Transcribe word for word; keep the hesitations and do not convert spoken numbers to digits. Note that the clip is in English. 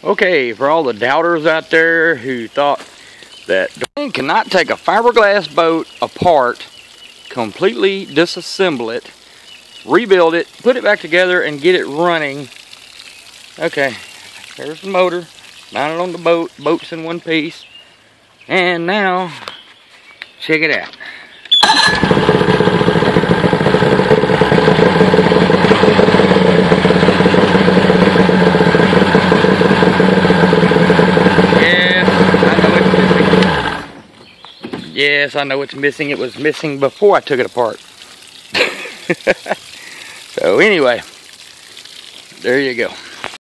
Okay, for all the doubters out there who thought that Dwayne cannot take a fiberglass boat apart, completely disassemble it, rebuild it, put it back together, and get it running. Okay, there's the motor, mounted on the boat, boat's in one piece. And now, check it out. Yes, I know it's missing. It was missing before I took it apart. So anyway, there you go.